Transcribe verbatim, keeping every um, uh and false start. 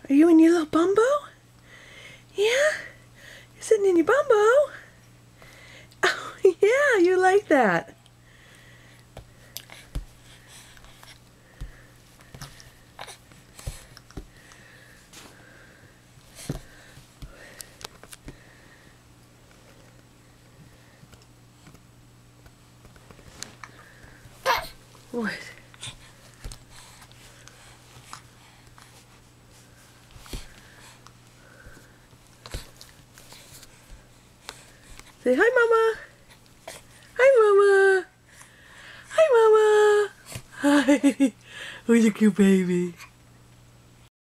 Are you in your little bumbo? Yeah? You're sitting in your bumbo? Oh, yeah, you like that. What? Say hi, Mama. Hi, Mama. Hi, Mama. Hi. Who's a cute baby?